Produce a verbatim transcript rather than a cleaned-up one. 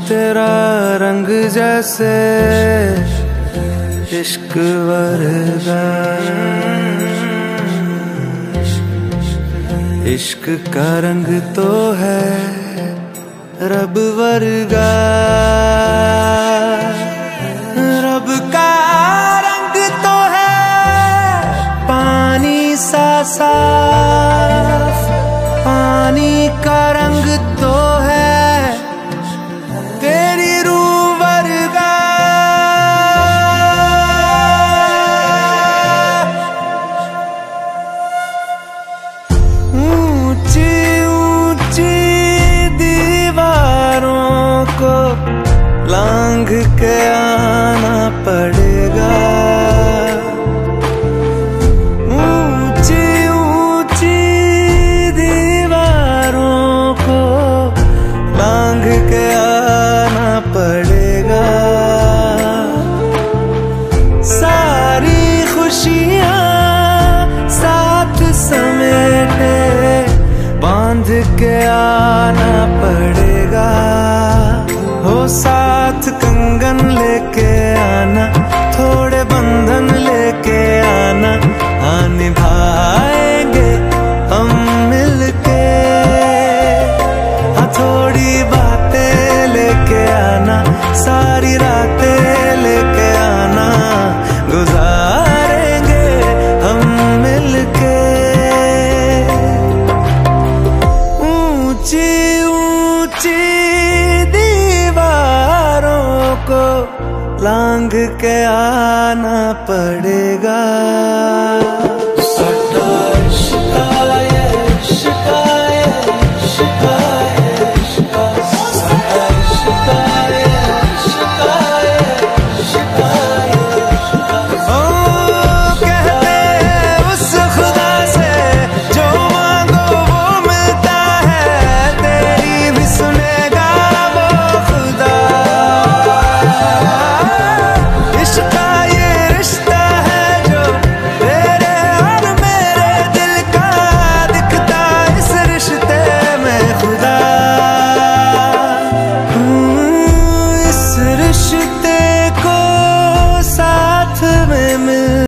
तेरा रंग जैसे इश्क वर्गा, इश्क का रंग तो है रब वर्गा। रब का रंग तो है पानी सा साफ, पानी का रंग तो है तेरी रूह वर्गा। ऊंची ऊंची दीवारों को लांघ के आना पड़ेगा, ऊंची ऊंची दीवारों को लांघ के आना पड़ेगा। सारी खुशियाँ साथ समेटे बांध के आना पड़ेगा। हो साथ कंगन लेके आना, थोड़े बंधन लेके आना, हाँ निभाएंगे हम मिलके। हाँ थोड़ी बातें लेके आना, सारी रातें लेके आना, गुजारेंगे हम मिलके। ऊंची ऊंची दीवारों को लांघ के आना पड़ेगा।